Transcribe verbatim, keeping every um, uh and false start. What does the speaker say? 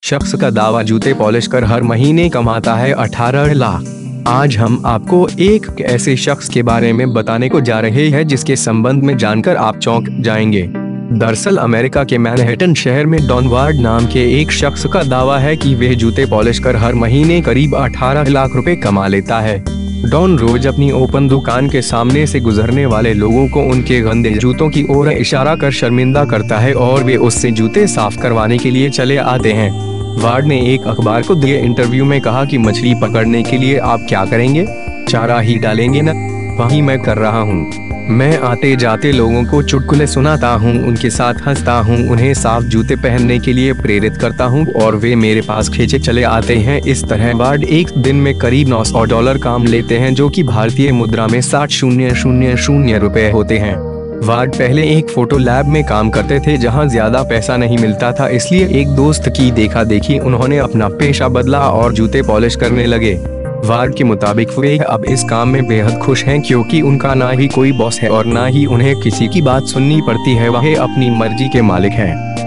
शख्स का दावा जूते पॉलिश कर हर महीने कमाता है अठारह लाख। आज हम आपको एक ऐसे शख्स के बारे में बताने को जा रहे हैं जिसके संबंध में जानकर आप चौंक जाएंगे। दरअसल अमेरिका के मैनहट्टन शहर में डॉन वार्ड नाम के एक शख्स का दावा है कि वह जूते पॉलिश कर हर महीने करीब अठारह लाख रुपए कमा लेता है। डॉन रोज अपनी ओपन दुकान के सामने से गुजरने वाले लोगों को उनके गंदे जूतों की ओर इशारा कर शर्मिंदा करता है और वे उससे जूते साफ करवाने के लिए चले आते हैं। वार्ड ने एक अखबार को दिए इंटरव्यू में कहा कि मछली पकड़ने के लिए आप क्या करेंगे, चारा ही डालेंगे ना, वही मैं कर रहा हूँ। मैं आते जाते लोगों को चुटकुले सुनाता हूँ, उनके साथ हंसता हूँ, उन्हें साफ जूते पहनने के लिए प्रेरित करता हूँ और वे मेरे पास खींचे चले आते हैं। इस तरह वार्ड एक दिन में करीब नौ सौ डॉलर काम लेते हैं, जो कि भारतीय मुद्रा में साठ शून्य शून्य शून्य रुपए होते हैं। वार्ड पहले एक फोटो लैब में काम करते थे जहां ज्यादा पैसा नहीं मिलता था, इसलिए एक दोस्त की देखा देखी उन्होंने अपना पेशा बदला और जूते पॉलिश करने लगे। वार्ड के मुताबिक वे अब इस काम में बेहद खुश हैं क्योंकि उनका ना ही कोई बॉस है और ना ही उन्हें किसी की बात सुननी पड़ती है, वह अपनी मर्जी के मालिक हैं।